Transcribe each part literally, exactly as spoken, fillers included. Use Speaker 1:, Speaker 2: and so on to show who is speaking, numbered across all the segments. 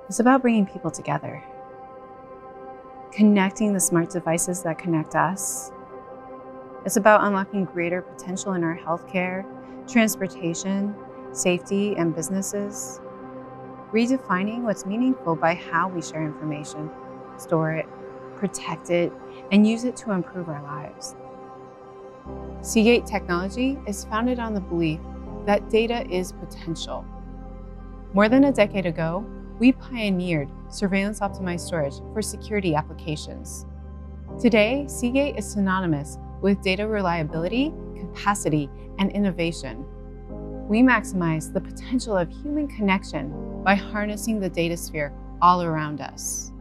Speaker 1: It's about bringing people together, connecting the smart devices that connect us. It's about unlocking greater potential in our healthcare, transportation, safety, and businesses. Redefining what's meaningful by how we share information, store it, protect it, and use it to improve our lives. Seagate technology is founded on the belief that data is potential. More than a decade ago, we pioneered surveillance-optimized storage for security applications. Today, Seagate is synonymous with data reliability, capacity, and innovation. We maximize the potential of human connection by harnessing the data sphere all around us.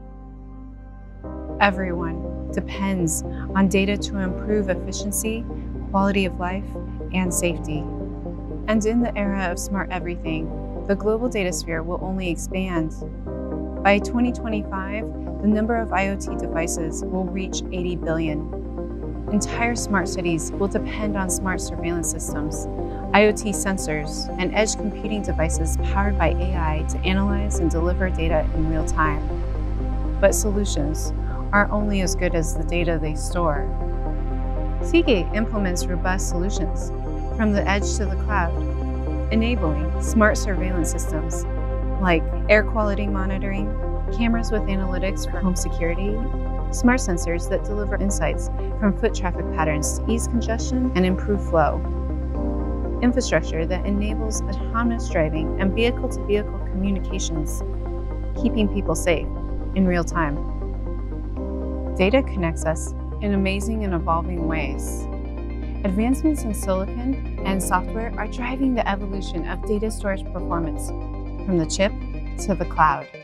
Speaker 1: Everyone depends on data to improve efficiency, quality of life, and safety. And in the era of smart everything, the global data sphere will only expand. By twenty twenty-five, the number of IoT devices will reach eighty billion. Entire smart cities will depend on smart surveillance systems, IoT sensors, and edge computing devices powered by A I to analyze and deliver data in real time. But solutions are only as good as the data they store. Seagate implements robust solutions from the edge to the cloud, enabling smart surveillance systems like air quality monitoring, cameras with analytics for home security, smart sensors that deliver insights from foot traffic patterns to ease congestion and improve flow, infrastructure that enables autonomous driving and vehicle-to-vehicle communications, keeping people safe in real time. Data connects us in amazing and evolving ways. Advancements in silicon and software are driving the evolution of data storage performance from the chip to the cloud.